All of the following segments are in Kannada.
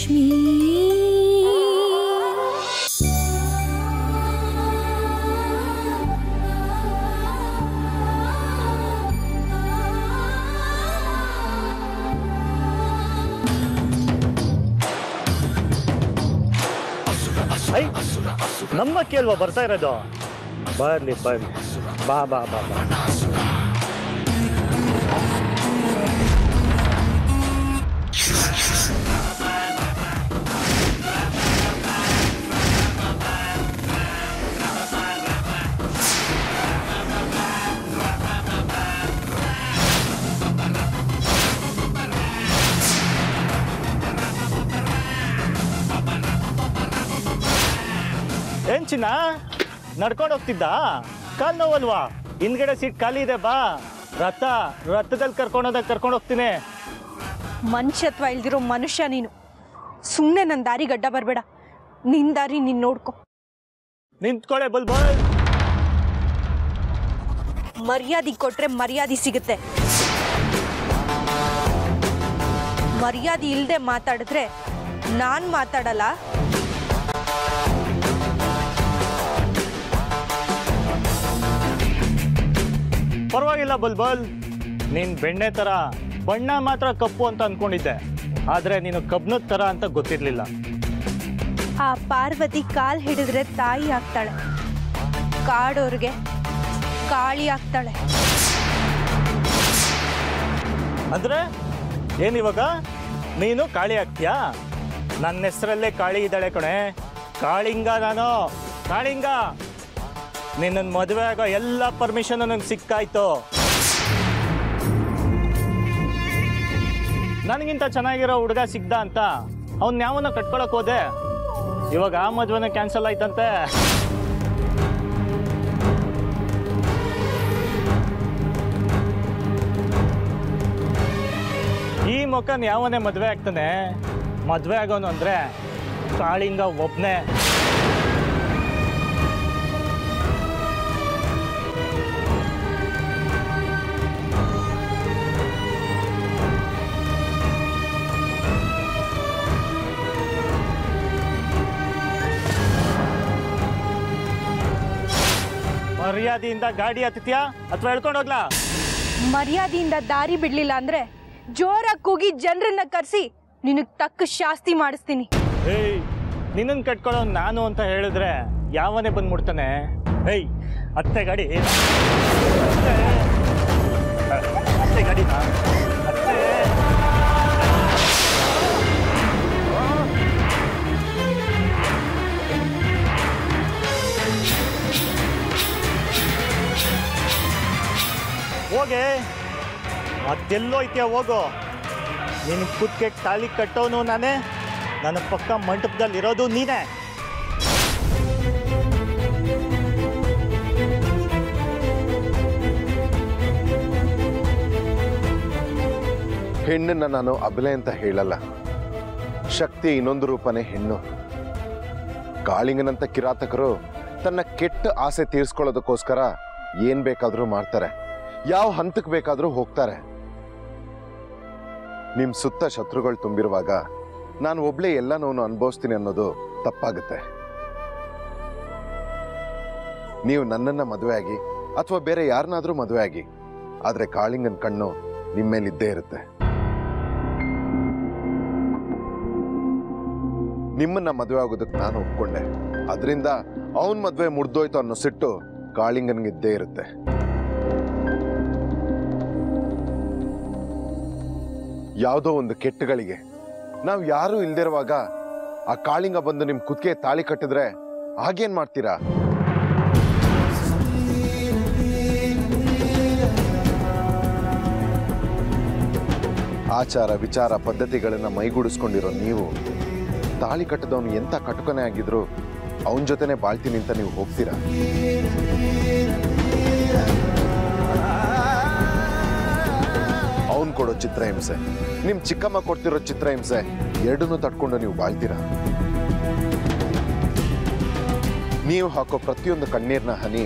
ಲಕ್ಷ್ಮೀ ನಮ್ಮ ಕೇಳ್ವಾ ಬರ್ತಾ ಇರೋದು ಬರ್ಲಿ ಬರ್ಲಿ ಬಾ ಬಾ ಬಾ ಬಾ ಏನ್ ಚಿನ್ನ ನಡ್ಕೊಂಡು ಹೋಗ್ತಿದ್ದ ಕಾಲ್ ನೋವಲ್ವಾ ಹಿಂದ್ಗಡೆ ಸೀಟ್ ಖಾಲಿ ಇದೆ ಬಾ ರಥದಲ್ಲಿ ಕರ್ಕೊಂಡು ಹೋಗ್ತೀನಿ ಮನುಷ್ಯತ್ವ ಇಲ್ದಿರೋ ಮನುಷ್ಯ ನೀನು ಸುಮ್ಮನೆ ನನ್ನ ದಾರಿ ಗಡ್ಡ ಬರಬೇಡ ನಿನ್ ದಾರಿ ನೀನ್ ನೋಡ್ಕೊ ನಿಂತ್ಕೊಳ್ಳೆ ಬಲ್ ಮರ್ಯಾದೆ ಕೊಟ್ರೆ ಮರ್ಯಾದೆ ಸಿಗುತ್ತೆ ಮರ್ಯಾದೆ ಇಲ್ದೆ ಮಾತಾಡಿದ್ರೆ ನಾನ್ ಮಾತಾಡಲ್ಲ ಪರವಾಗಿಲ್ಲ ಬಲ್ ನೀನ್ ಬೆಣ್ಣೆ ತರ ಬಣ್ಣ ಮಾತ್ರ ಕಪ್ಪು ಅಂತ ಅನ್ಕೊಂಡಿದ್ದೆ ಆದ್ರೆ ನೀನು ಕಬ್ನದ ತರ ಅಂತ ಗೊತ್ತಿರ್ಲಿಲ್ಲ ಆ ಪಾರ್ವತಿ ಕಾಲ್ ಹಿಡಿದ್ರೆ ತಾಯಿ ಆಗ್ತಾಳೆ ಕಾಡೋರ್ಗೆ ಕಾಳಿ ಆಗ್ತಾಳೆ ಅಂದ್ರೆ ಏನಿವಾಗ ನೀನು ಕಾಳಿ ಆಗ್ತೀಯಾ ನನ್ನ ಹೆಸರಲ್ಲೇ ಕಾಳಿ ಇದ್ದಾಳೆ ಕಣೆ ಕಾಳಿಂಗ ನಾನು ಕಾಳಿಂಗ ನಿನ್ನ ಮದುವೆ ಆಗೋ ಎಲ್ಲ ಪರ್ಮಿಷನ್ ನಂಗೆ ಸಿಕ್ಕಾಯ್ತು ನನಗಿಂತ ಚೆನ್ನಾಗಿರೋ ಹುಡುಗ ಸಿಗ್ದ ಅಂತ ಅವ್ನ ಯಾವನ್ನ ಕಟ್ಕೊಳಕ್ ಹೋದೆ ಇವಾಗ ಆ ಮದುವೆನ ಕ್ಯಾನ್ಸಲ್ ಆಯ್ತಂತೆ ಈ ಮುಖನ್ ಯಾವನೇ ಮದುವೆ ಆಗ್ತಾನೆ ಮದುವೆ ಆಗೋನು ಅಂದ್ರೆ ಕಾಳಿಂಗ ಒಬ್ನೇ ಮರ್ಯಾದೆಯಿಂದ ಗಾಡಿ ಹತ್ತಿದ್ಯಾ ಅಥವಾ ಹೇಳ್ಕೊಂಡು ಹೋಗ್ಲಾ ಮರ್ಯಾದೆಯಿಂದ ದಾರಿ ಬಿಡ್ಲಿಲ್ಲ ಅಂದ್ರೆ ಜೋರಾಗಿ ಕೂಗಿ ಜನರನ್ನ ಕರೆಸಿ ನಿನಗ್ ತಕ್ಕ ಶಾಸ್ತಿ ಮಾಡಿಸ್ತೀನಿ ಏಯ್ ನಿನ್ನನ್ ಕಟ್ಕೊಳ್ಳೋ ನಾನು ಅಂತ ಹೇಳಿದ್ರೆ ಯಾವನೇ ಬಂದ್ ಮುಡ್ತಾನೆ ಏಯ್ ಅತ್ತೆ ಗಾಡಿ ಅತ್ತೆ ಗಾಡಿನಾ ಅತ್ತೆ ಹೋಗೆ ಮತ್ತೆಲ್ಲೋ ಐತಿಯ ಹೋಗು ನಿನ್ ಕುತ್ತಿಗೆ ತಾಳಿ ಕಟ್ಟೋನು ನಾನೇ ನನ್ನ ಪಕ್ಕ ಮಂಟಪದಲ್ಲಿ ಇರೋದು ನೀನೇ ಹೆಣ್ಣನ್ನ ನಾನು ಅಬಲೆ ಅಂತ ಹೇಳಲ್ಲ ಶಕ್ತಿ ಇನ್ನೊಂದು ರೂಪನೇ ಹೆಣ್ಣು ಕಾಳಿಂಗನಂತ ಕಿರಾತಕರು ತನ್ನ ಕೆಟ್ಟ ಆಸೆ ತೀರ್ಸ್ಕೊಳ್ಳೋದಕ್ಕೋಸ್ಕರ ಏನ್ ಬೇಕಾದ್ರೂ ಮಾಡ್ತಾರೆ ಯಾವ ಹಂತಕ್ಕೆ ಬೇಕಾದ್ರೂ ಹೋಗ್ತಾರೆ ನಿಮ್ ಸುತ್ತ ಶತ್ರುಗಳು ತುಂಬಿರುವಾಗ ನಾನು ಒಬ್ಳೆ ಎಲ್ಲ ನೋವನ್ನು ಅನುಭವಿಸ್ತೀನಿ ಅನ್ನೋದು ತಪ್ಪಾಗುತ್ತೆ ನೀವು ನನ್ನನ್ನ ಮದುವೆ ಆಗಿ ಅಥವಾ ಬೇರೆ ಯಾರನ್ನಾದ್ರೂ ಮದುವೆ ಆಗಿ ಆದ್ರೆ ಕಾಳಿಂಗನ್ ಕಣ್ಣು ನಿಮ್ಮೇಲಿದ್ದೇ ಇರುತ್ತೆ ನಿಮ್ಮನ್ನ ಮದುವೆ ಆಗೋದಕ್ಕೆ ನಾನು ಒಪ್ಕೊಂಡೆ ಅದರಿಂದ ಅವನ್ ಮದುವೆ ಮುರಿದೋಯ್ತು ಅನ್ನೋ ಸಿಟ್ಟು ಕಾಳಿಂಗನ್ಗಿದ್ದೇ ಇರುತ್ತೆ ಯಾವುದೋ ಒಂದು ಕೆಟ್ಟಗಳಿಗೆ ನಾವು ಯಾರು ಇಲ್ದಿರುವಾಗ ಆ ಕಾಳಿಂಗ ಬಂದು ನಿಮ್ ಕುತ್ತಿಗೆ ತಾಳಿ ಕಟ್ಟಿದ್ರೆ ಹಾಗೇನ್ ಮಾಡ್ತೀರಾ ಆಚಾರ ವಿಚಾರ ಪದ್ಧತಿಗಳನ್ನ ಮೈಗೂಡಿಸ್ಕೊಂಡಿರೋ ನೀವು ತಾಳಿ ಕಟ್ಟದವನು ಎಂತ ಕಟುಕನೇ ಆಗಿದ್ರು ಅವನ ಜೊತೆನೆ ಬಾಳ್ತೀನಿ ಅಂತ ನೀವು ಹೋಗ್ತೀರಾ ಅವನ್ ಕೊಡೋ ಚಿತ್ರಹಿಂಸೆ ನಿಮ್ ಚಿಕ್ಕಮ್ಮ ಕೊಡ್ತಿರೋ ಚಿತ್ರಹಿಂಸೆ ಎರಡನ್ನೂ ತಟ್ಕೊಂಡು ನೀವು ಬಾಳ್ತೀರಾ ನೀವು ಹಾಕೋ ಪ್ರತಿಯೊಂದು ಕಣ್ಣೀರ್ನ ಹನಿ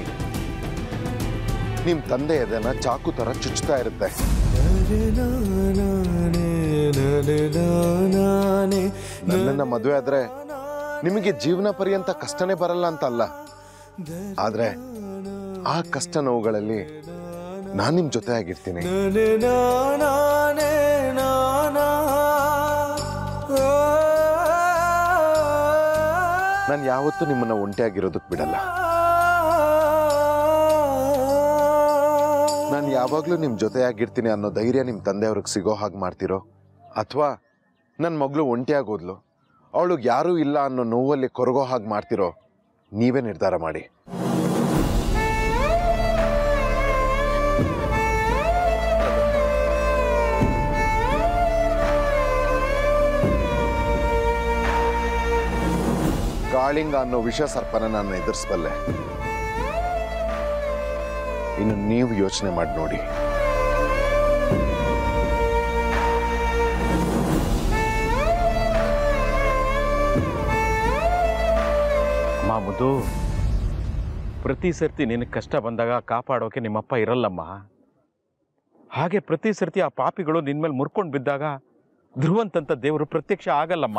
ನಿಮ್ ತಂದೆ ಎದೆನ ಚಾಕು ತರ ಚುಚ್ಚುತ್ತಾ ಇರುತ್ತೆ ನನ್ನನ್ನ ಮದುವೆ ಆದ್ರೆ ನಿಮಗೆ ಜೀವನ ಪರ್ಯಂತ ಕಷ್ಟನೇ ಬರಲ್ಲ ಅಂತ ಅಲ್ಲ, ಆದ್ರೆ ಆ ಕಷ್ಟ ನೋವುಗಳಲ್ಲಿ ನಾನು ನಿಮ್ ಜೊತೆ ಆಗಿರ್ತೀನಿ. ನಾನು ಯಾವತ್ತೂ ನಿಮ್ಮನ್ನ ಒಂಟಿಯಾಗಿರೋದಕ್ಕೆ ಬಿಡಲ್ಲ. ನಾನು ಯಾವಾಗ್ಲೂ ನಿಮ್ ಜೊತೆ ಆಗಿರ್ತೀನಿ ಅನ್ನೋ ಧೈರ್ಯ ನಿಮ್ ತಂದೆಯವ್ರಿಗೆ ಸಿಗೋ ಹಾಗೆ ಮಾಡ್ತಿರೋ, ಅಥವಾ ನನ್ನ ಮಗಳು ಒಂಟಿಯಾಗೋದ್ಲು, ಅವಳಿಗೆ ಯಾರೂ ಇಲ್ಲ ಅನ್ನೋ ನೋವಲ್ಲಿ ಕೊರಗೋ ಹಾಗೆ ಮಾಡ್ತಿರೋ, ನೀವೇ ನಿರ್ಧಾರ ಮಾಡಿ. ಕಾಳಿಂಗ ಅನ್ನೋ ವಿಷ ಸರ್ಪನ ನಾನು ಎದುರಿಸಬಲ್ಲೆ. ಇನ್ನು ನೀವು ಯೋಚನೆ ಮಾಡಿ ನೋಡಿ. ಮಾಮುದು, ಪ್ರತಿ ಸರ್ತಿ ನಿನಗೆ ಕಷ್ಟ ಬಂದಾಗ ಕಾಪಾಡೋಕೆ ನಿಮ್ಮಪ್ಪ ಇರಲ್ಲಮ್ಮ. ಹಾಗೆ ಪ್ರತಿ ಸರ್ತಿ ಆ ಪಾಪಿಗಳು ನಿನ್ಮೇಲೆ ಮುರ್ಕೊಂಡು ಬಿದ್ದಾಗ ಧ್ರುವಂತಂತ ದೇವರು ಪ್ರತ್ಯಕ್ಷ ಆಗಲ್ಲಮ್ಮ.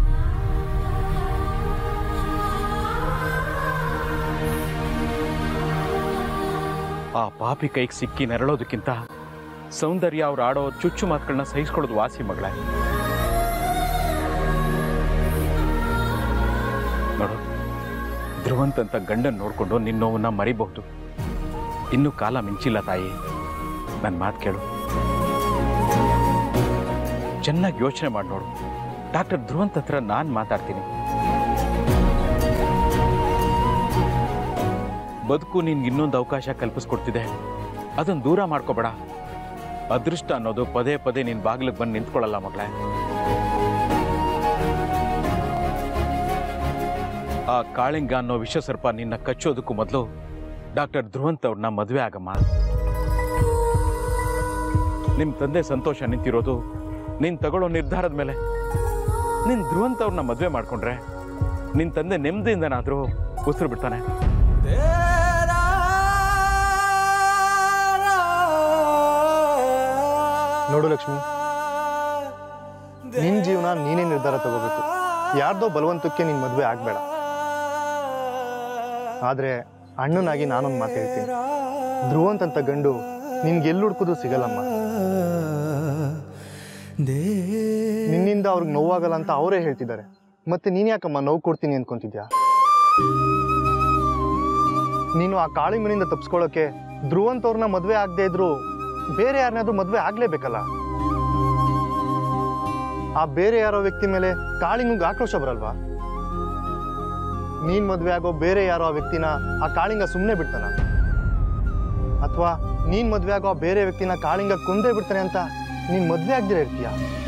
ಆ ಪಾಪಿ ಕೈಗೆ ಸಿಕ್ಕಿ ನೆರಳೋದಕ್ಕಿಂತ ಸೌಂದರ್ಯ ಅವ್ರು ಆಡೋ ಚುಚ್ಚು ಮಾತುಗಳನ್ನ ಸಹಿಸ್ಕೊಳ್ಳೋದು ವಾಸಿ ಮಗಳೇ. ನೋಡು, ಧ್ರುವಂತಂತ ಗಂಡನ್ ನೋಡ್ಕೊಂಡು ನಿನ್ನ ನೋವನ್ನ ಮರಿಬಹುದು. ಇನ್ನೂ ಕಾಲ ಮಿಂಚಿಲ್ಲ ತಾಯಿ, ನನ್ನ ಮಾತು ಕೇಳು. ಚೆನ್ನಾಗಿ ಯೋಚನೆ ಮಾಡಿ ನೋಡು. ಡಾಕ್ಟರ್ ಧ್ರುವಂತ ಹತ್ರ ನಾನು ಮಾತಾಡ್ತೀನಿ. ಬದುಕು ನಿನ್ಗೆ ಇನ್ನೊಂದು ಅವಕಾಶ ಕಲ್ಪಿಸ್ಕೊಡ್ತಿದೆ, ಅದನ್ನು ದೂರ ಮಾಡ್ಕೋಬೇಡ. ಅದೃಷ್ಟ ಅನ್ನೋದು ಪದೇ ಪದೇ ನಿನ್ನ ಬಾಗಿಲಿಗೆ ಬಂದು ನಿಂತ್ಕೊಳ್ಳಲ್ಲ ಮಗಳೇ. ಆ ಕಾಳಿಂಗ ಅನ್ನೋ ವಿಷ ಸರ್ಪ ನಿನ್ನ ಕಚ್ಚೋದಕ್ಕೂ ಮೊದಲು ಡಾಕ್ಟರ್ ಧ್ರುವಂತ್ ಅವ್ರನ್ನ ಮದುವೆ ಆಗಮ್ಮ. ನಿಮ್ಮ ತಂದೆ ಸಂತೋಷ ನಿಂತಿರೋದು ನೀನು ತಗೊಳ್ಳೋ ನಿರ್ಧಾರದ ಮೇಲೆ. ನೀನು ಧ್ರುವಂತ್ ಅವ್ರನ್ನ ಮದುವೆ ಮಾಡ್ಕೊಂಡ್ರೆ ನಿನ್ನ ತಂದೆ ನೆಮ್ಮದಿಯಿಂದನಾದರೂ ಉಸಿರು ಬಿಡ್ತಾನೆ. ನೋಡು ಲಕ್ಷ್ಮಿ, ನಿನ್ ಜೀವನ ನೀನೇ ನಿರ್ಧಾರ ತಗೋಬೇಕು. ಯಾರ್ದೋ ಬಲವಂತಕ್ಕೆ ನಿನ್ ಮದುವೆ ಆಗ್ಬೇಡ. ಆದ್ರೆ ಅಣ್ಣನಾಗಿ ನಾನೊಂದು ಮಾತು ಹೇಳ್ತೀನಿ, ಧ್ರುವಂತಂತ ಗಂಡು ನಿನ್ಗೆ ಎಲ್ಲಿ ಹುಡ್ಕೋದು ಸಿಗಲ್ಲಮ್ಮ. ನಿನ್ನಿಂದ ಅವ್ರಿಗೆ ನೋವಾಗಲ್ಲ ಅಂತ ಅವರೇ ಹೇಳ್ತಿದ್ದಾರೆ. ಮತ್ತೆ ನೀನ್ ಯಾಕಮ್ಮ ನೋವು ಕೊಡ್ತೀನಿ ಅನ್ಕೊಂತಿದ್ಯಾ? ನೀನು ಆ ಕಾಳಿಂಗನಿಂದ ತಪ್ಪಿಸ್ಕೊಳ್ಳೋಕೆ ಧ್ರುವಂತ್ ಅವ್ರನ್ನ ಮದುವೆ ಆಗದೆ ಇದ್ರು ಬೇರೆ ಯಾರನ್ನಾದ್ರೂ ಮದುವೆ ಆಗ್ಲೇಬೇಕಲ್ಲ. ಆ ಬೇರೆ ಯಾರೋ ವ್ಯಕ್ತಿ ಮೇಲೆ ಕಾಳಿಂಗಂಗೆ ಆಕ್ರೋಶ ಬರಲ್ವಾ? ನೀನ್ ಮದ್ವೆ ಆಗೋ ಬೇರೆ ಯಾರೋ ಆ ವ್ಯಕ್ತಿನ ಆ ಕಾಳಿಂಗ ಸುಮ್ಮನೆ ಬಿಡ್ತಾನ? ಅಥವಾ ನೀನ್ ಮದ್ವೆ ಆಗೋ ಬೇರೆ ವ್ಯಕ್ತಿನ ಕಾಳಿಂಗ ಕೊಂದೇ ಬಿಡ್ತಾನೆ ಅಂತ ನೀನ್ ಮದ್ವೆ ಆಗದಿರ ಇರ್ತೀಯ?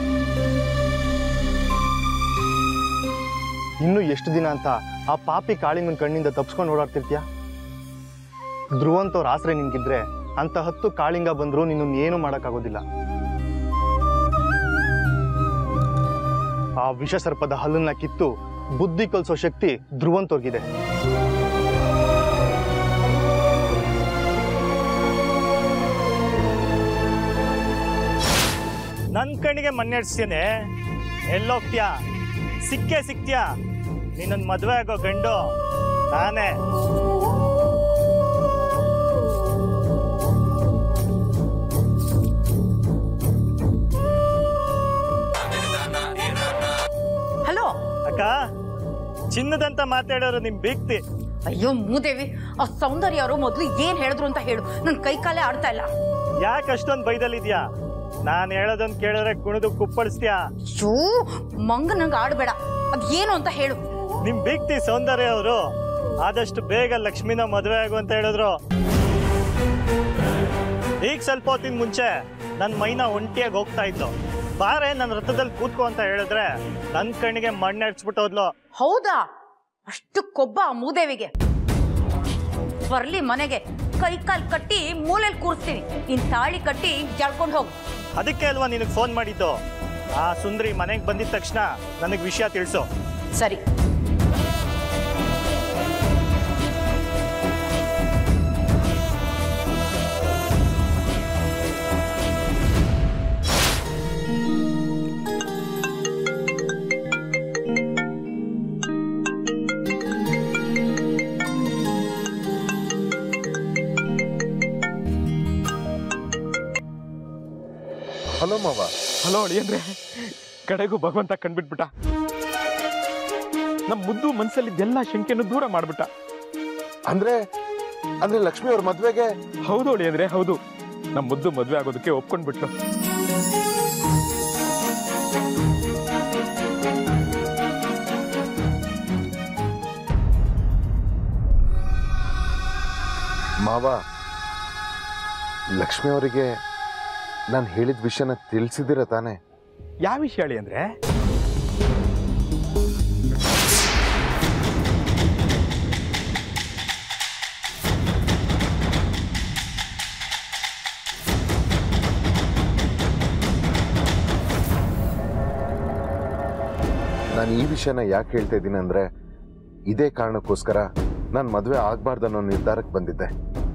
ಇನ್ನು ಎಷ್ಟು ದಿನ ಅಂತ ಆ ಪಾಪಿ ಕಾಳಿಂಗನ ಕಣ್ಣಿಂದ ತಪ್ಸ್ಕೊಂಡು ಓಡಾಡ್ತಿರ್ತೀಯ? ಧ್ರುವಂತ್ ಅವ್ರ ಆಸರೆ ನಿನ್ಗಿದ್ರೆ ಅಂತ 10 ಕಾಳಿಂಗ ಬಂದ್ರು ನಿನ್ನನ್ನು ಏನು ಮಾಡಕ್ಕಾಗೋದಿಲ್ಲ. ಆ ವಿಷ ಸರ್ಪದ ಹಲ್ಲನ್ನ ಕಿತ್ತು ಬುದ್ಧಿ ಕಲಿಸೋ ಶಕ್ತಿ ಧ್ರುವಂತ್ ಅವ್ರಿಗಿದೆ. ನನ್ನ ಕಣ್ಣಿಗೆ ಮಣ್ಣೆಡ್ಸ್ತೀನಿ. ಎಲ್ಲೋಗ್ತೀಯಾ? ಸಿಕ್ಕೇ ಸಿಕ್ತೀಯಾ? ನಿನ್ನನ್ನು ಮದುವೆ ಆಗೋ ಗಂಡು ನಾನೇ. ಹಲೋ ಅಕ್ಕ, ಚಿನ್ನದಂತ ಮಾತಾಡೋರು ನಿಮ್ ಬೀಗ್ತಿ. ಅಯ್ಯೋ ಮೂದೇವಿ, ಆ ಸೌಂದರ್ಯ ಅವರು ಮೊದಲು ಏನ್ ಹೇಳಿದ್ರು ಅಂತ ಹೇಳು. ನನ್ ಕೈ ಕಾಲೇ ಆಡ್ತಾ ಇಲ್ಲ. ಯಾಕೆ ಅಷ್ಟೊಂದು ಬೈದಲ್ಲಿದ್ಯಾ? ನಾನು ಹೇಳೋದನ್ನ ಕೇಳಿದ್ರೆ ಕುಣಿದು ಕುಪ್ಪಳಿಸ್ತೀಯಾ? ಶೂ ಮಂಗ ನಂಗೆ ಆಡ್ಬೇಡ. ಅದ್ ಏನು ಅಂತ ಹೇಳು. ನಿಮ್ ಬೀಗ್ತಿ ಸೌಂದರ್ಯ ಅವರು ಆದಷ್ಟು ಬೇಗ ಲಕ್ಷ್ಮಿನ ಮದುವೆ ಆಗು ಅಂತ ಹೇಳಿದ್ರು. ಈಗ ಸ್ವಲ್ಪ ಹೊತ್ತಿನ ಮುಂಚೆ ನನ್ನ ಮೈನ ಒಂಟಿಯಾಗಿ ಹೋಗ್ತಾ ಇತ್ತು. ಬಾರೆ ನನ್ನ ರಥದಲ್ಲಿ ಕೂತ್ಕೋ ಅಂತ ಹೇಳಿದ್ರೆ ನನ್ನ ಕಣ್ಣಿಗೆ ಮಣ್ಣೆಡ್ಸ್ಬಿಟ್ಟು ಹೋದ್ಲು. ಹೌದಾ? ಅಷ್ಟು ಕೊಬ್ಬ ಆ ಮೂದೇವಿಗೆ. ಬರ್ಲಿ ಮನೆಗೆ, ಕೈ ಕಾಲ್ ಕಟ್ಟಿ ಮೂಲೆಯಲ್ಲಿ ಕೂರಿಸ್ತೀನಿ. ಇನ್ ತಾಳಿ ಕಟ್ಟಿ ಜಳ್ಕೊಂಡು ಹೋಗು. ಅದಕ್ಕೆ ಅಲ್ವಾ ನಿನಗೆ ಫೋನ್ ಮಾಡಿದ್ದು. ಆ ಸುಂದರಿ ಮನೆಗೆ ಬಂದಿದ ತಕ್ಷಣ ನನಗೆ ವಿಷಯ ತಿಳಿಸು. ಸರಿ. ಹಲೋ ಮಾವ. ಹಲೋ ಅಳಿಯಂದ್ರೆ, ಕಡೆಗೂ ಭಗವಂತ ಕಂಡ್ಬಿಟ್ಬಿಟ್ಟ. ನಮ್ಮ ಮುದ್ದು ಮನ್ಸಲ್ಲಿದ್ದೆಲ್ಲ ಶಂಕೆಯನ್ನು ದೂರ ಮಾಡ್ಬಿಟ್ಟ. ಅಂದ್ರೆ ಅಂದ್ರೆ ಲಕ್ಷ್ಮಿ ಅವ್ರ ಮದ್ವೆಗೆ? ಹೌದು ಅಳಿಯಂದ್ರೆ, ಹೌದು. ನಮ್ಮ ಮುದ್ದು ಮದ್ವೆ ಆಗೋದಕ್ಕೆ ಒಪ್ಕೊಂಡ್ಬಿಟ್ಲು. ಮಾವ, ಲಕ್ಷ್ಮಿ ಅವರಿಗೆ ನಾನು ಹೇಳಿದ ವಿಷಯನ ತಿಳಿಸಿದಿರ ತಾನೆ? ಯಾವ ವಿಷಯ ಅಳಿಯಂದ್ರೆ? ನಾನು ಈ ವಿಷಯನ ಯಾಕೆ ಹೇಳ್ತಾ ಇದ್ದೀನಿ ಅಂದ್ರೆ, ಇದೇ ಕಾರಣಕ್ಕೋಸ್ಕರ ನಾನು ಮದುವೆ ಆಗ್ಬಾರ್ದನ್ನೋ ನಿರ್ಧಾರಕ್ಕೆ ಬಂದಿದ್ದೆ.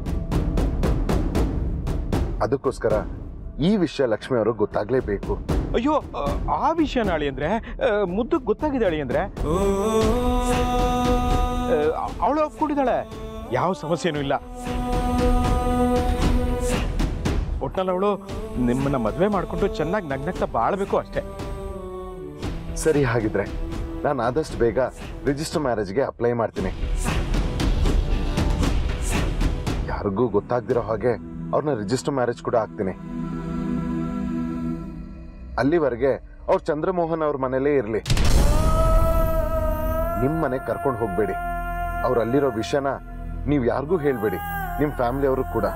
ಅದಕ್ಕೋಸ್ಕರ ಈ ವಿಷಯ ಲಕ್ಷ್ಮಿ ಅವ್ರಿಗೆ ಗೊತ್ತಾಗ್ಲೇಬೇಕು. ಅಯ್ಯೋ, ಆ ವಿಷಯನ ಅಳಿಯಂದ್ರೆ ಮುದ್ದು ಗೊತ್ತಾಗಿದೆ ಅಳಿಯಂದ್ರೆ. ಅವಳು ಒಪ್ಕೊಂಡಿದ್ದಾಳೆ, ಯಾವ ಸಮಸ್ಯೆನೂ ಇಲ್ಲ. ಒಟ್ನಲ್ಲಿ ಅವಳು ನಿಮ್ಮನ್ನ ಮದುವೆ ಮಾಡ್ಕೊಂಡು ಚೆನ್ನಾಗಿ ನಗ್ನಗ್ತಾ ಬಾಳ್ಬೇಕು ಅಷ್ಟೇ. ಸರಿ, ಹಾಗಿದ್ರೆ ನಾನು ಆದಷ್ಟು ಬೇಗ ರಿಜಿಸ್ಟರ್ ಮ್ಯಾರೇಜ್ಗೆ ಅಪ್ಲೈ ಮಾಡ್ತೀನಿ. ಯಾರಿಗೂ ಗೊತ್ತಾಗ್ದಿರೋ ಹಾಗೆ ಅವ್ರನ್ನ ರಿಜಿಸ್ಟರ್ ಮ್ಯಾರೇಜ್ ಕೂಡ ಆಗ್ತೀನಿ. ಅಲ್ಲಿವರೆಗೆ ಅವ್ರು ಚಂದ್ರಮೋಹನ್ ಅವ್ರ ಮನೇಲೇ ಇರಲಿ. ನಿಮ್ಮ ಮನೆಗೆ ಕರ್ಕೊಂಡು ಹೋಗ್ಬೇಡಿ. ಅವ್ರು ಅಲ್ಲಿರೋ ವಿಷಯನ ನೀವು ಯಾರಿಗೂ ಹೇಳ್ಬೇಡಿ, ನಿಮ್ಮ ಫ್ಯಾಮಿಲಿ ಅವರು ಕೂಡ.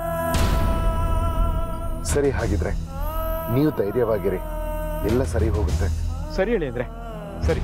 ಸರಿ, ಹಾಗಿದ್ರೆ ನೀವು ಧೈರ್ಯವಾಗಿರಿ, ಎಲ್ಲ ಸರಿ ಹೋಗುತ್ತೆ. ಸರಿ ಅಳಿಯಂದ್ರೆ, ಸರಿ.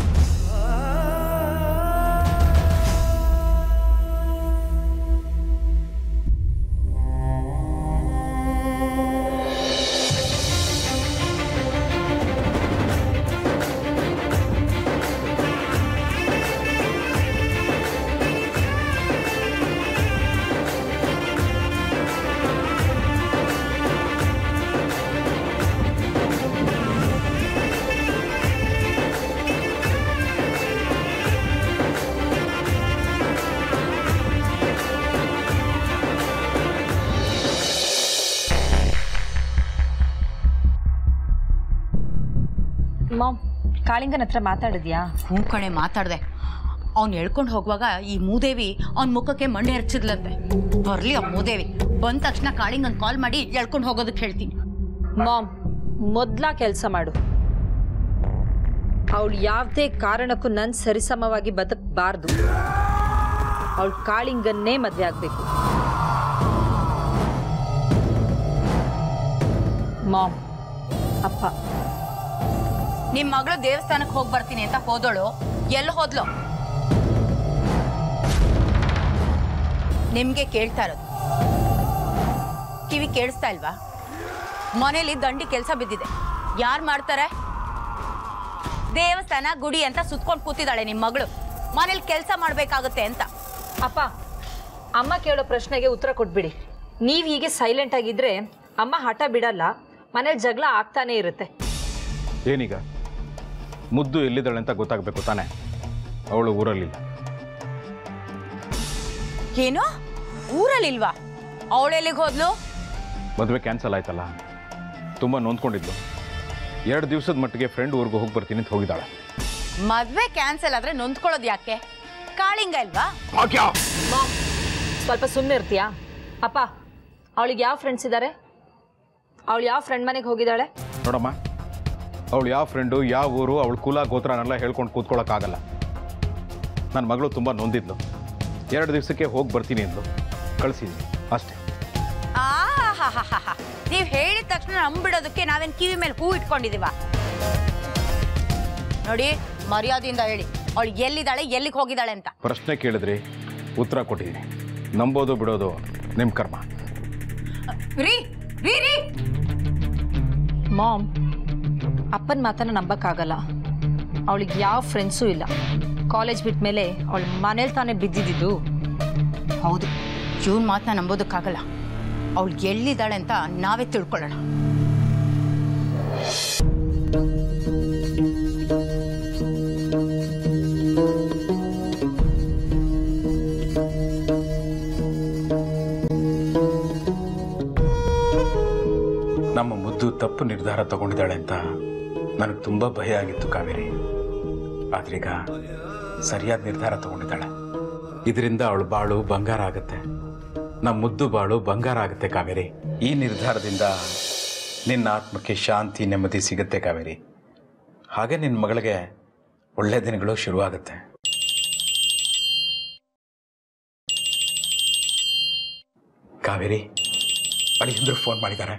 ಮಾಮ್, ಕಾಳಿಂಗನ ಹತ್ರ ಮಾತಾಡಿದ್ಯಾ? ಹ್ಞೂ ಕಣೆ, ಮಾತಾಡ್ದೆ. ಅವ್ನು ಹೇಳ್ಕೊಂಡು ಹೋಗುವಾಗ ಈ ಮೂದೇವಿ ಅವ್ನ ಮುಖಕ್ಕೆ ಮಣ್ಣೆ ಹರ್ಚಿದ್ಲಂತೆ. ಬರ್ಲಿ ಆ ಮೂದೇವಿ, ಬಂದ ತಕ್ಷಣ ಕಾಳಿಂಗನ್ ಕಾಲ್ ಮಾಡಿ ಹೇಳ್ಕೊಂಡು ಹೋಗೋದಕ್ಕೆ ಹೇಳ್ತೀನಿ. ಮಾಮ್, ಮೊದ್ಲ ಕೆಲಸ ಮಾಡು. ಅವಳು ಯಾವುದೇ ಕಾರಣಕ್ಕೂ ನನ್ನ ಸರಿಸಮವಾಗಿ ಬದುಕಬಾರ್ದು. ಅವಳು ಕಾಳಿಂಗನ್ನೇ ಮದುವೆ ಆಗ್ಬೇಕು. ಮಾಮ್, ಅಪ್ಪ, ನಿಮ್ಮ ಮಗಳು ದೇವಸ್ಥಾನಕ್ಕೆ ಹೋಗಿ ಬರ್ತೀನಿ ಅಂತ ಹೋದಳು, ಎಲ್ಲಿ ಹೋದ್ಲು? ನಿಮ್ಗೆ ಕೇಳ್ತಾ ಇರೋದು ಕಿವಿ ಕೇಳಿಸ್ತಾ ಇಲ್ವಾ? ಮನೇಲಿ ದಂಡಿ ಕೆಲಸ ಬಿದ್ದಿದೆ, ಯಾರು ಮಾಡ್ತಾರೆ? ದೇವಸ್ಥಾನ ಗುಡಿ ಅಂತ ಸುತ್ಕೊಂಡು ಕೂತಿದ್ದಾಳೆ ನಿಮ್ಮ ಮಗಳು. ಮನೇಲಿ ಕೆಲಸ ಮಾಡ್ಬೇಕಾಗುತ್ತೆ ಅಂತ. ಅಪ್ಪ, ಅಮ್ಮ ಕೇಳೋ ಪ್ರಶ್ನೆಗೆ ಉತ್ತರ ಕೊಟ್ಬಿಡಿ. ನೀವು ಹೀಗೆ ಸೈಲೆಂಟ್ ಆಗಿದ್ರೆ ಅಮ್ಮ ಹಠ ಬಿಡಲ್ಲ, ಮನೇಲಿ ಜಗಳ ಆಗ್ತಾನೆ ಇರುತ್ತೆ. ಏನೀಗ ಮುದ್ದು ಎಲ್ಲಿದ್ದಾಳೆ ಅಂತ ಗೊತ್ತಾಗಬೇಕು ತಾನೆ? ಅವಳು ಊರಲ್ಲಿಲ್ಲ. ಏನು, ಊರಲ್ಲಿಲ್ವಾ? ಅವಳೆಲ್ಲಿಗೆ ಹೋದ್ಲು? ಮದುವೆ ಕ್ಯಾನ್ಸಲ್ ಆಯ್ತಲ್ಲ, ತುಂಬ ನೊಂದ್ಕೊಂಡಿದ್ಲು. 2 ದಿವಸದ ಮಟ್ಟಿಗೆ ಫ್ರೆಂಡ್ ಊರಿಗೆ ಹೋಗಿ ಬರ್ತೀನಿ ಅಂತ ಹೋಗಿದ್ದಾಳೆ. ಮದ್ವೆ ಕ್ಯಾನ್ಸಲ್ ಆದ್ರೆ ನೊಂದ್ಕೊಳ್ಳೋದು ಯಾಕೆ? ಕಾಳಿಂಗ ಇಲ್ವಾ? ಮಾಮ್, ಸ್ವಲ್ಪ ಸುಮ್ಮನೆ ಇರ್ತೀಯಾ? ಅಪ್ಪ, ಅವಳಿಗೆ ಯಾವ ಫ್ರೆಂಡ್ಸ್ ಇದ್ದಾರೆ? ಅವಳು ಯಾವ ಫ್ರೆಂಡ್ ಮನೆಗೆ ಹೋಗಿದ್ದಾಳೆ? ನೋಡಮ್ಮ, ಅವಳು ಯಾವ ಫ್ರೆಂಡು, ಯಾವ ಊರು, ಅವಳು ಕುಲ ಗೋತ್ರನೆಲ್ಲ ಹೇಳ್ಕೊಂಡು ಕೂತ್ಕೊಳ್ಳೋಕ್ಕಾಗಲ್ಲ. ನನ್ನ ಮಗಳು ತುಂಬ ನೊಂದಿದ್ಲು. 2 ದಿವಸಕ್ಕೆ ಹೋಗಿ ಬರ್ತೀನಿ ಅಂದ್ಲು, ಕಳಿಸಿದ್ವಿ ಅಷ್ಟೇ. ನೀವು ಹೇಳಿದ ತಕ್ಷಣ ನಂಬಿಡೋದಕ್ಕೆ ನಾವೇನು ಕಿವಿ ಮೇಲೆ ಹೂ ಇಟ್ಕೊಂಡಿದೀವ? ನೋಡಿ, ಮರ್ಯಾದೆಯಿಂದ ಹೇಳಿ, ಅವಳು ಎಲ್ಲಿದ್ದಾಳೆ, ಎಲ್ಲಿಗೆ ಹೋಗಿದ್ದಾಳೆ ಅಂತ. ಪ್ರಶ್ನೆ ಕೇಳಿದ್ರಿ, ಉತ್ತರ ಕೊಟ್ಟಿದ್ದೀನಿ. ನಂಬೋದು ಬಿಡೋದು ನಿಮ್ಮ ಕರ್ಮ. ರೀ ರೀ ರೀ ಮಾಮ್, ಅಪ್ಪನ ಮಾತನ್ನ ನಂಬಕ್ಕಾಗಲ್ಲ. ಅವಳಿಗೆ ಯಾವ ಫ್ರೆಂಡ್ಸೂ ಇಲ್ಲ. ಕಾಲೇಜ್ ಬಿಟ್ಟ ಮೇಲೆ ಅವಳು ಮನೇಲಿ ತಾನೇ ಬಿದ್ದಿದ್ದು. ಹೌದು, ಇವನ್ ಮಾತನ್ನ ನಂಬೋದಕ್ಕಾಗಲ್ಲ. ಅವಳು ಎಲ್ಲಿದ್ದಾಳೆ ಅಂತ ನಾವೇ ತಿಳ್ಕೊಳ್ಳೋಣ. ನಮ್ಮ ಮುದ್ದು ತಪ್ಪು ನಿರ್ಧಾರ ತಗೊಂಡಿದ್ದಾಳೆ ಅಂತ ನನಗೆ ತುಂಬ ಭಯ ಆಗಿತ್ತು ಕಾವೇರಿ. ಆದ್ರೀಗ ಸರಿಯಾದ ನಿರ್ಧಾರ ತಗೊಂಡಿದ್ದಾಳೆ. ಇದರಿಂದ ಅವಳು ಬಾಳು ಬಂಗಾರ ಆಗುತ್ತೆ, ನಮ್ಮ ಮುದ್ದು ಬಾಳು ಬಂಗಾರ ಆಗುತ್ತೆ ಕಾವೇರಿ. ಈ ನಿರ್ಧಾರದಿಂದ ನಿನ್ನ ಆತ್ಮಕ್ಕೆ ಶಾಂತಿ ನೆಮ್ಮದಿ ಸಿಗುತ್ತೆ ಕಾವೇರಿ. ಹಾಗೆ ನಿನ್ನ ಮಗಳಿಗೆ ಒಳ್ಳೆ ದಿನಗಳು ಶುರುವಾಗುತ್ತೆ. ಕಾವೇರಿ, ಅಳಿಯಂದ್ರು ಫೋನ್ ಮಾಡಿದ್ದಾರೆ.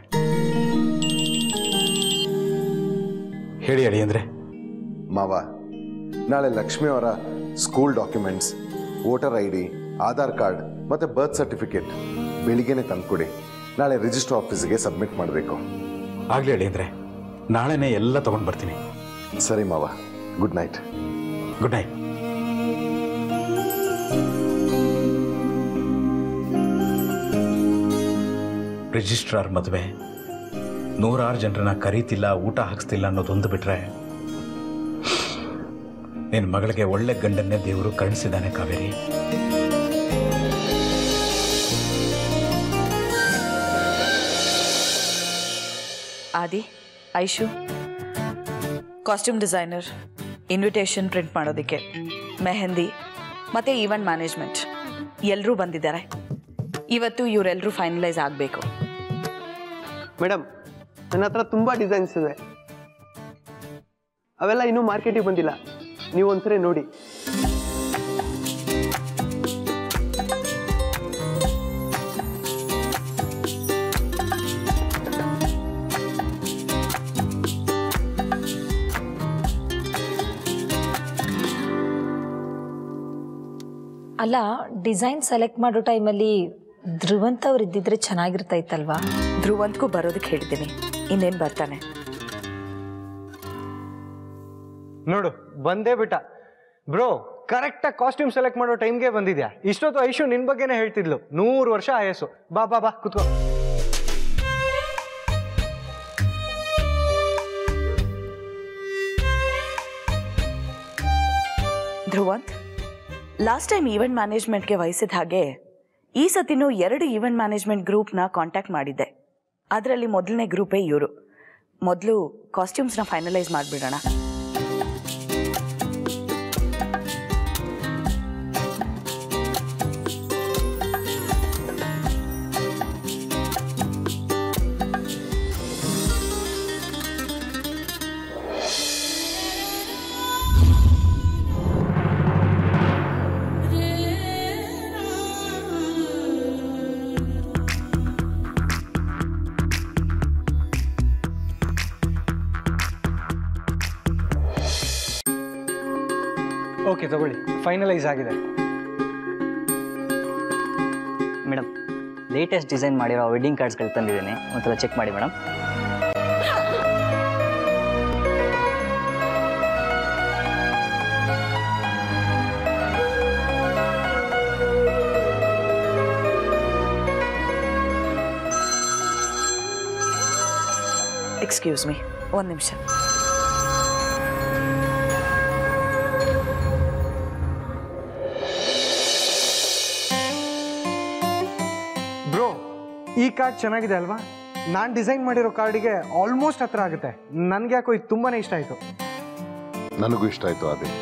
ಹೇಳಿ ಅಳಿಯಂದ್ರೆ. ಮಾವ, ನಾಳೆ ಲಕ್ಷ್ಮಿ ಅವರ school documents, voter ID, Aadhaar card ಮತ್ತು ಬರ್ತ್ ಸರ್ಟಿಫಿಕೇಟ್ ಬೆಳಿಗ್ಗೆನೆ ತಂದುಕೊಡಿ. ನಾಳೆ ರಿಜಿಸ್ಟರ್ ಆಫೀಸಿಗೆ ಸಬ್ಮಿಟ್ ಮಾಡಬೇಕು. ಆಗಲಿ ಅಳಿಯಂದ್ರೆ, ನಾಳೆನೇ ಎಲ್ಲ ತಗೊಂಡು ಬರ್ತೀನಿ. ಸರಿ ಮಾವ, good night. Good night. Registrar ಮದುವೆ, 100 ಜನರನ್ನ ಕರೀತಿಲ್ಲ, ಊಟ ಹಾಕಿಸ್ತಿಲ್ಲ ಅನ್ನೋದೊಂದು ಬಿಟ್ರೆ ನಿನ್ನ ಮಗಳಿಗೆ ಒಳ್ಳೆ ಗಂಡನ್ನೇ ದೇವರು ಕರುಣಿಸಿದ್ದಾನೆ Kaveri. Adi, Aishu, costume designer, invitation print ಮಾಡೋದಕ್ಕೆ, ಮೆಹಂದಿ ಮತ್ತು ಈವೆಂಟ್ ಮ್ಯಾನೇಜ್ಮೆಂಟ್ ಎಲ್ಲರೂ ಬಂದಿದ್ದಾರೆ. ಇವತ್ತು ಇವರೆಲ್ಲರೂ ಫೈನಲೈಸ್ ಆಗಬೇಕು. ಮೇಡಮ್, ನನ್ನ ಹತ್ರ ತುಂಬ ಡಿಸೈನ್ಸ್ ಇದೆ, ಅವೆಲ್ಲ ಇನ್ನೂ ಮಾರ್ಕೆಟಿಗೆ ಬಂದಿಲ್ಲ. ನೀವು ಒಂದ್ಸರಿ ನೋಡಿ. ಅಲ್ಲ, ಡಿಸೈನ್ ಸೆಲೆಕ್ಟ್ ಮಾಡೋ ಟೈಮಲ್ಲಿ ಧ್ರುವಂತ್ ಅವ್ರು ಇದ್ದಿದ್ರೆ ಚೆನ್ನಾಗಿರ್ತೈತಲ್ವಾ? ಧ್ರುವಂತ್ಗೂ ಬರೋದಕ್ಕೆ ಹೇಳಿದ್ದೀನಿ, ಇನ್ನೇನು ಬರ್ತಾನೆ. ನೋಡು, ಬಂದೇ ಬಿಟ್ಟ. ಬ್ರೋ, ಕರೆಕ್ಟಾಗಿ ಕಾಸ್ಟ್ಯೂಮ್ ಸೆಲೆಕ್ಟ್ ಮಾಡೋ ಟೈಮ್ಗೆ ಬಂದಿದ್ಯಾ. ಇಷ್ಟೊತ್ತು ಐಶು ನಿನ್ನ ಬಗ್ಗೆನೇ ಹೇಳ್ತಿದ್ಲು. 100 ವರ್ಷ ಆಯಸ್ಸು. ಬಾ ಬಾ ಬಾ, ಕುತ್ಕೋ. ಧ್ರುವಂತ್, ಲಾಸ್ಟ್ ಟೈಮ್ ಈವೆಂಟ್ ಮ್ಯಾನೇಜ್ಮೆಂಟ್ಗೆ ವಹಿಸಿದ ಹಾಗೆ ಈ ಸತಿನೂ 2 ಈವೆಂಟ್ ಮ್ಯಾನೇಜ್ಮೆಂಟ್ ಗ್ರೂಪ್ನ ಕಾಂಟ್ಯಾಕ್ಟ್ ಮಾಡಿದ್ದೆ. ಅದರಲ್ಲಿ ಮೊದಲನೇ ಗ್ರೂಪೇ ಇವರು. ಮೊದಲು ಕಾಸ್ಟ್ಯೂಮ್ಸ್ನ ಫೈನಲೈಸ್ ಮಾಡಿಬಿಡೋಣ. ಓಕೆ, ತಗೊಳ್ಳಿ, ಫೈನಲೈಸ್ ಆಗಿದೆ. ಮೇಡಮ್, ಲೇಟೆಸ್ಟ್ ಡಿಸೈನ್ ಮಾಡಿರೋ ವೆಡ್ಡಿಂಗ್ ಕಾರ್ಡ್ಸ್ಗಳು ತಂದಿದ್ದೀನಿ, ಒಂದ್ಸಲ ಚೆಕ್ ಮಾಡಿ ಮೇಡಮ್. ಎಕ್ಸ್ಕ್ಯೂಸ್ ಮೀ, ಒಂದು ನಿಮಿಷ. ಬ್ರೋ, ಈ ಕಾರ್ಡ್ ಚೆನ್ನಾಗಿದೆ ಅಲ್ವಾ? ನಾನು ಡಿಸೈನ್ ಮಾಡಿರೋ ಕಾರ್ಡಿಗೆ ಆಲ್ಮೋಸ್ಟ್ ಹತ್ರ ಆಗುತ್ತೆ. ನನಗೆ ಯಾಕೋ ಇದು ತುಂಬಾ ಇಷ್ಟ ಆಯಿತು. ನನಗೂ ಇಷ್ಟ ಆಯಿತು ಅದೇ.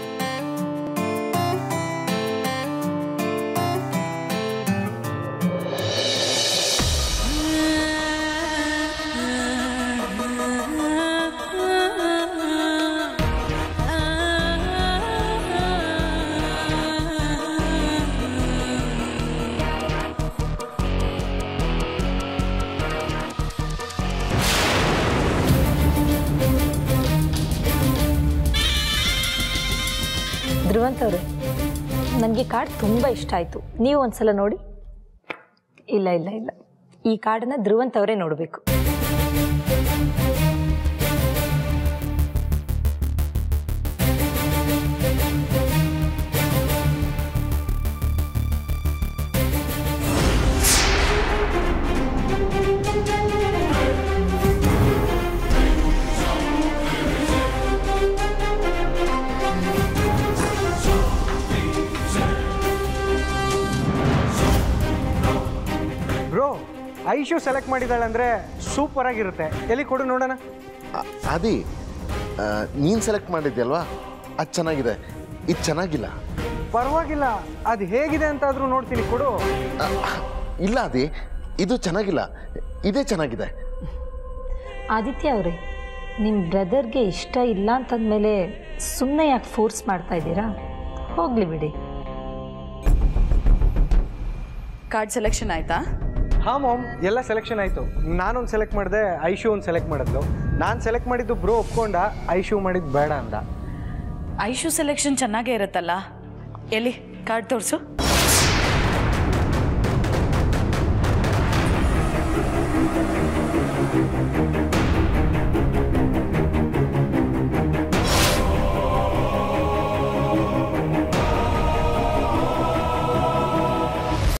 ಧ್ರುವಂತ್ ಅವರೇ, ನನಗೆ ಕಾರ್ಡ್ ತುಂಬ ಇಷ್ಟ ಆಯಿತು. ನೀವು ಒಂದ್ಸಲ ನೋಡಿ. ಇಲ್ಲ ಇಲ್ಲ ಇಲ್ಲ, ಈ ಕಾರ್ಡನ್ನ ಧ್ರುವಂತ್ ಅವರೇ ನೋಡಬೇಕು. ಐಶು ಸೆಲೆಕ್ಟ್ ಮಾಡಿದಾಳೆ ಅಂದರೆ ಸೂಪರ್ ಆಗಿರುತ್ತೆ ಎಲ್ಲಿ ಕೊಡು ನೋಡೋಣ. ಆದಿ ನೀನು ಸೆಲೆಕ್ಟ್ ಮಾಡಿದ್ಯಲ್ವಾ ಅದು ಚೆನ್ನಾಗಿದೆ, ಇದು ಚೆನ್ನಾಗಿಲ್ಲ. ಪರವಾಗಿಲ್ಲ, ಅದು ಹೇಗಿದೆ ಅಂತಾದರೂ ನೋಡ್ತೀನಿ, ಕೊಡು. ಇಲ್ಲ ಆದಿ, ಇದು ಚೆನ್ನಾಗಿಲ್ಲ, ಇದೇ ಚೆನ್ನಾಗಿದೆ. ಆದಿತ್ಯ ಅವರೇ, ನಿಮ್ಮ ಬ್ರದರ್ಗೆ ಇಷ್ಟ ಇಲ್ಲ ಅಂತಂದಮೇಲೆ ಸುಮ್ಮನೆ ಯಾಕೆ ಫೋರ್ಸ್ ಮಾಡ್ತಾ ಇದ್ದೀರಾ? ಹೋಗಲಿ ಬಿಡಿ. ಕಾರ್ಡ್ ಸೆಲೆಕ್ಷನ್ ಆಯಿತಾ? ಹಾಂ ಮಾಮ್, ಎಲ್ಲ ಸೆಲೆಕ್ಷನ್ ಆಯಿತು. ನಾನೊಂದು ಸೆಲೆಕ್ಟ್ ಮಾಡಿದೆ, ಐಶು ಒಂದು ಸೆಲೆಕ್ಟ್ ಮಾಡಿದ್ಲು. ನಾನು ಸೆಲೆಕ್ಟ್ ಮಾಡಿದ್ದು ಬ್ರೋ ಒಪ್ಕೊಂಡ, ಐಶು ಮಾಡಿದ್ದು ಬೇಡ ಅಂದ. ಐಶು ಸೆಲೆಕ್ಷನ್ ಚೆನ್ನಾಗೇ ಇರುತ್ತಲ್ಲ, ಎಲ್ಲಿ ಕಾರ್ಡ್ ತೋರಿಸು.